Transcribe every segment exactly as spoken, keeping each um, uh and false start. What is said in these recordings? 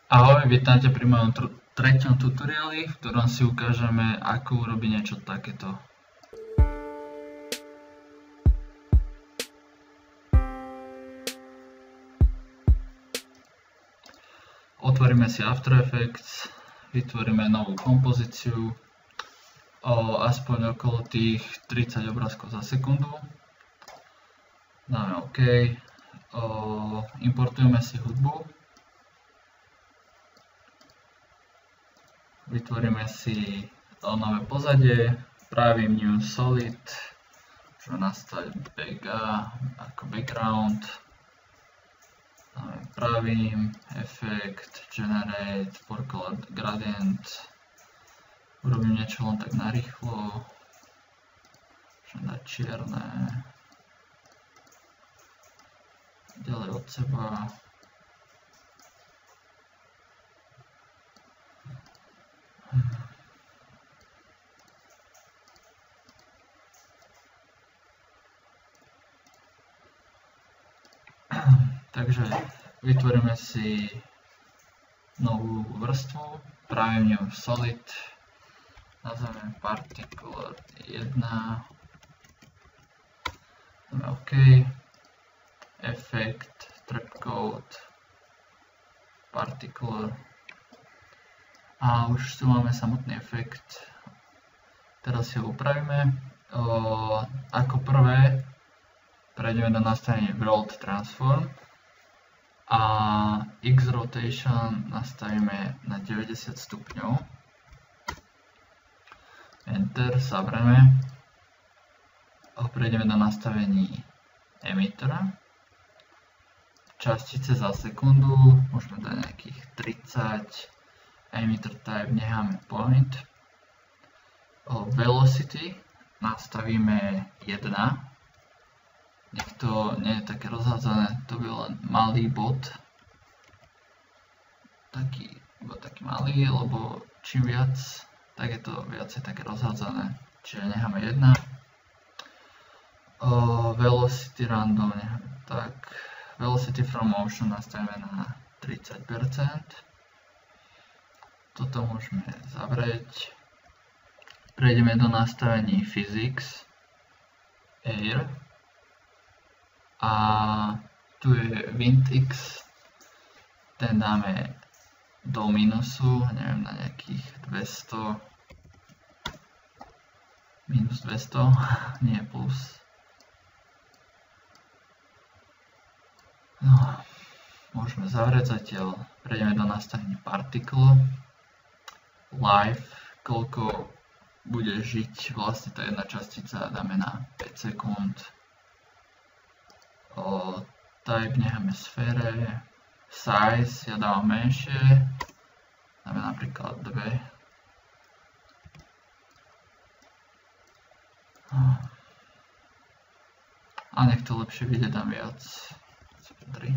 Ahoj, vítajte pri mojom tr- treťom tutoriáli, v ktorom si ukážeme, ako urobiť niečo takéto. Otvoríme si After Effects, vytvoríme novú kompozíciu, o aspoň okolo tých tridsať obrázkov za sekundu. Dáme OK, o, importujeme si hudbu. Vytvoríme si nové pozadie, pravím New Solid, čo nastaviť back A ako background, dáme pravím, Effect, Generate, Forecolor Gradient, urobím niečo len tak narýchlo, môžem dať čierne, ďalej od seba. Takže vytvoríme si novú vrstvu, pravím ňu Solid, nazveme Particular jedna, dáme OK, Effect, Trapcode, Particular a už tu máme samotný efekt. Teraz si ho upravíme. O, ako prvé prejdeme do nastavenia World Transform a X Rotation nastavíme na deväťdesiat stupňov. Enter, zavrieme. Prejdeme do nastavení Emittera. Častice za sekundu, môžeme dať nejakých tridsať. Emitter type necháme point. Velocity nastavíme jedna. Nech to nie je také rozhádzané, to by len malý bod. Taký, iba taký malý, lebo čím viac, tak je to viacej také rozhádzané. Čiže necháme jedna. O, velocity random necháme tak. Velocity from motion nastavíme na tridsať percent. Toto môžeme zavrieť. Prejdeme do nastavení Physics, Air a tu je WindX, ten dáme do minusu, neviem, na nejakých dvesto, minus dvesto, nie plus. No, môžeme zavrieť zatiaľ. Prejdeme do nastavenia Particle, Live, koľko bude žiť vlastne tá jedna častica, dáme na päť sekúnd. O, type necháme sfére, size ja dávam menšie, dáme napríklad dve. A nech to lepšie vidieť, dám viac, tri.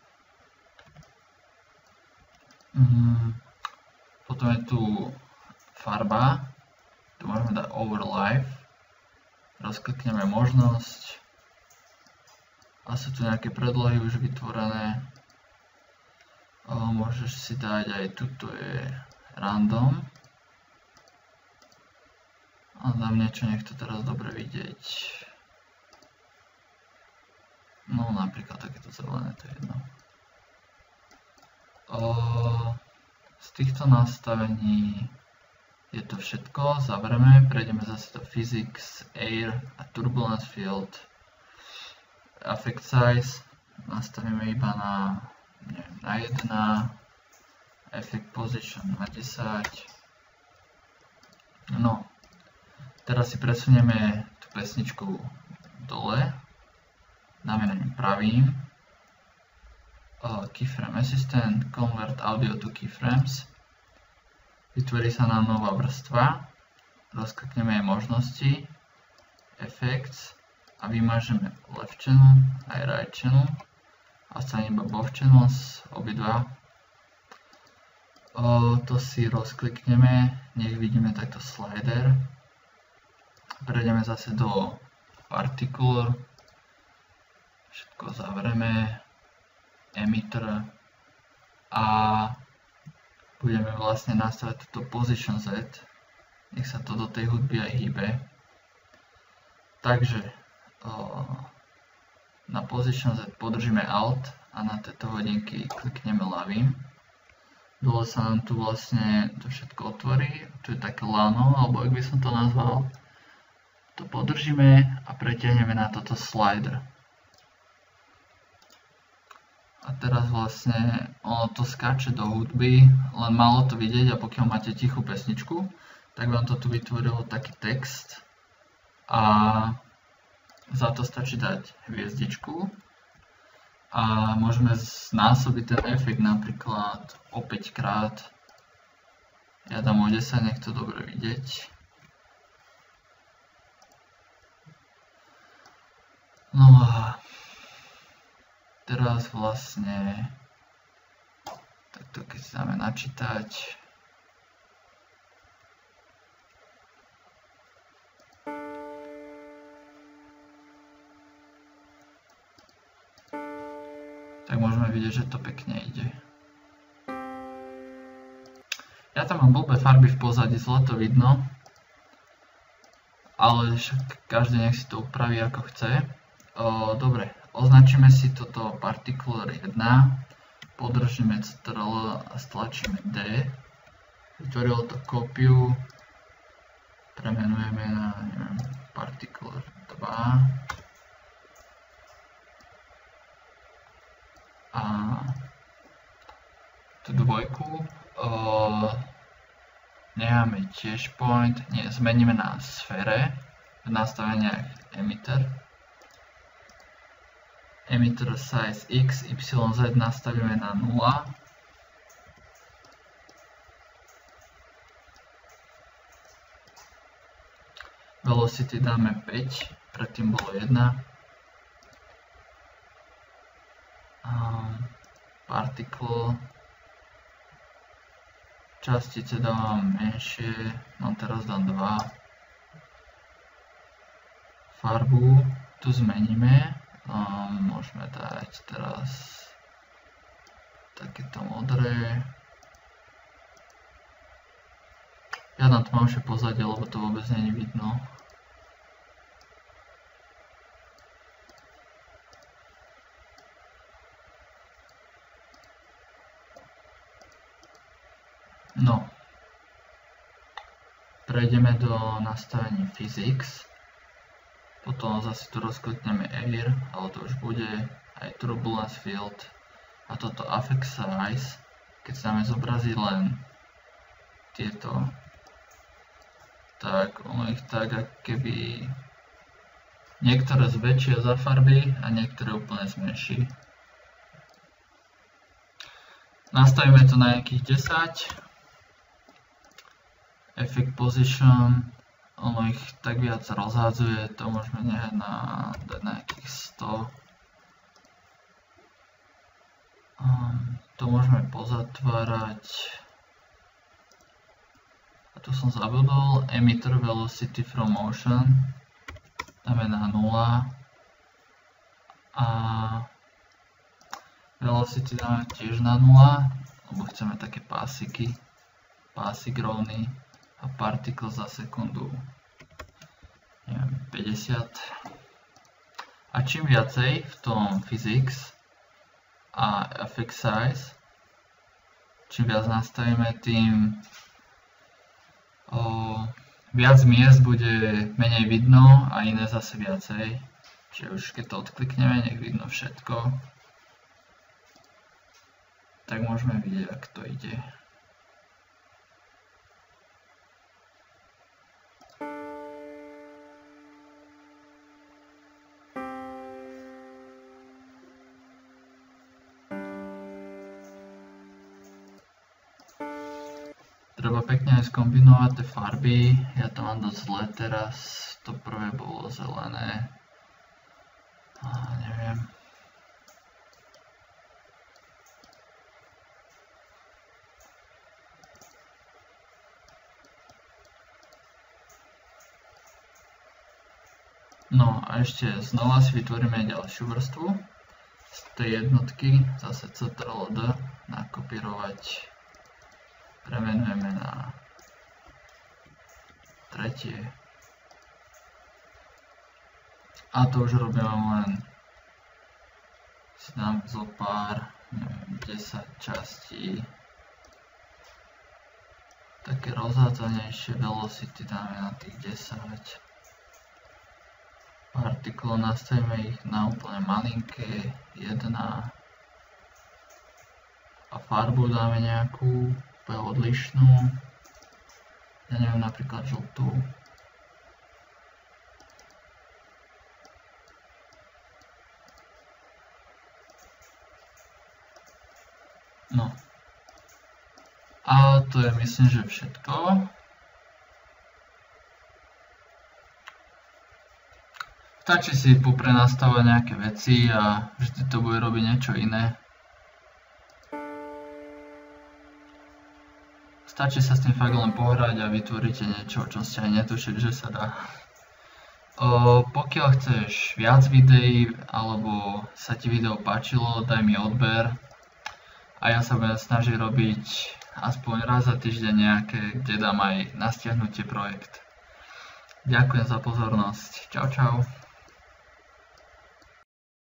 Mm. Potom je tu farba, tu môžeme dať Over Live, rozklikneme možnosť a sú tu nejaké predlohy už vytvorené. O, môžeš si dať aj tuto je random a dám niečo, nech to teraz dobre vidieť. No napríklad takéto zelené, to je jedno. O, z týchto nastavení je to všetko, zavrieme, prejdeme zase do Physics, Air a Turbulence Field. Effect Size nastavíme iba na, neviem, na jedna, Effect Position na desať. No, teraz si presunieme tú pesničku dole, dáme na ňu pravým. Keyframe Assistant, Convert Audio to Keyframes. Vytvorí sa nám nová vrstva, rozklikneme jej možnosti, Effects a vymažeme Left Channel aj Right Channel a stane iba Both Channels, obidva. O, to si rozklikneme, nech vidíme takto slider. Prejdeme zase do Particular, všetko zavrieme. Emitter a budeme vlastne nastaviť túto Position Z. Nech sa to do tej hudby aj hýbe. Takže na Position Z podržíme Alt a na tieto hodinky klikneme ľavým. Dole sa nám tu vlastne to všetko otvorí. Tu je také lano, alebo ak by som to nazval. To podržíme a pretiahneme na toto slider. A teraz vlastne ono to skáče do hudby, len málo to vidieť a pokiaľ máte tichú pesničku, tak vám to tu vytvorilo taký text a za to stačí dať hviezdičku a môžeme znásobiť ten efekt napríklad o päť krát. Ja dám o desať, nech to dobre vidieť. No a teraz vlastne takto keď si dáme načítať, tak môžeme vidieť, že to pekne ide. Ja tam mám blbé farby v pozadí, zle to vidno, ale však každý nech si to upraví ako chce. O, dobre, označíme si toto Particular jeden, podržíme Ctrl a stlačíme D. Vytvorilo to kópiu, premenujeme na neviem, Particular dva. A tú dvojku uh, necháme tiež point, nie, zmeníme na sfére v nastaveniach emitter. Emitter size x, y, z nastavíme na nula. Velocity dáme päť, predtým bolo jedna. Particle, častice dávam menšie, no teraz dám dva. Farbu tu zmeníme, um, môžeme dať teraz takéto modré. Ja dám tmavšie pozadie, lebo to vôbec nie je vidno. No, prejdeme do nastavení Physics, potom zase tu rozklikneme Air, ale to už bude aj Turbulence Field a toto Affect Size, keď sa dáme zobraziť len tieto, tak ono ich tak ako keby niektoré zväčšia za farby a niektoré úplne zmenší. Nastavíme to na nejakých desať. Effect Position, ono ich tak viac rozhádzuje, to môžeme nehať na, na nejakých sto. Um, to môžeme pozatvárať. A tu som zabudol, Emitter Velocity from Motion, dáme na nula. A Velocity dáme tiež na nula, lebo chceme také pásiky, pásik rovný. A particle za sekundu neviem, päťdesiat. A čím viacej v tom Physics a Effect Size, čím viac nastavíme, tým o, viac miest bude menej vidno a iné zase viacej. Čiže už keď to odklikneme, nech vidno všetko, tak môžeme vidieť, ako to ide. Treba pekne aj skombinovať tie farby, ja to mám dosť zle teraz, to prvé bolo zelené, a neviem. No a ešte znova si vytvoríme ďalšiu vrstvu z tej jednotky, zase Ctrl D, nakopírovať premenujeme na tretie. A to už robíme len si dám zo pár, neviem, desať častí. Také rozhádzanejšie velocity dáme na tých desať. Partiklov nastavíme ich na úplne malinké, jedna. A farbu dáme nejakú úplne odlišnú. Ja neviem, napríklad žltú. No. A to je, myslím, že všetko. Stačí si poprenastavovať nejaké veci a vždy to bude robiť niečo iné. Stačí sa s tým fakt len pohrať a vytvoríte niečo, o čom ste aj netušili, že sa dá. O, pokiaľ chceš viac videí, alebo sa ti video páčilo, daj mi odber. A ja sa budem snažiť robiť aspoň raz za týždeň nejaké, kde dám aj na stiahnutie projekt. Ďakujem za pozornosť. Čau, čau.